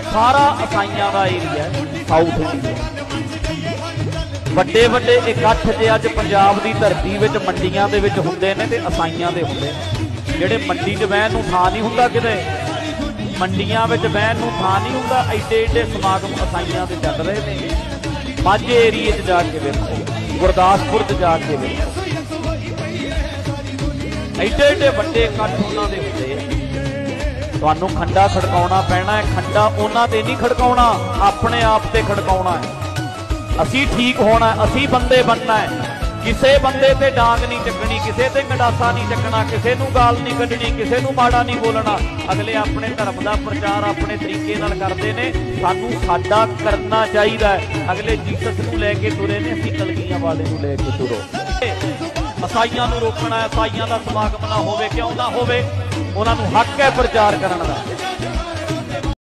सारा ईसाइयां का एरिया है साउथ इंडिया। ਵੱਡੇ ਵੱਡੇ ਇਕੱਠ जे अज पंजाब की धरती विच मंडियां दे विच हुंदे ने ते ईसाइयां दे हुंदे ने। जिहड़े मंडी च बहन नूं थां नहीं हुंदा, किते मंडियां विच बहन नूं थां नहीं हुंदा, एडे एडे समागम ईसाइयां दे चल रहे ने। माझे एरिए च जाके वेखो, गुरदासपुर च जाके वेखो, एडे एडे वड्डे इकट्ठ उन्हां दे हुंदे। तुहानूं खंडा खड़काउणा पैना है। खंडा उन्हां ते नहीं खड़काउणा, अपने आप ते खड़काउणा है। असी ठीक होना, असी बंदे बनना है। किसी बंदे ते डांग नहीं चकनी, किसी ते गंडासा नहीं चकना, किसी नूं गाल नहीं कढ़नी, किसी नूं माड़ा नहीं बोलना। अगले अपने धर्म का प्रचार अपने तरीके नाल करते हैं, सानू साडा करना चाहिए। अगले जीसस नूं लैके तुरे ने, असीं कलगियां वाले नूं लैके तुरो। ईसाइयां नूं रोकना, ईसाइयां दा समागम ना होवे, क्यों ना होवे? उन्हां नूं हक है प्रचार करन दा।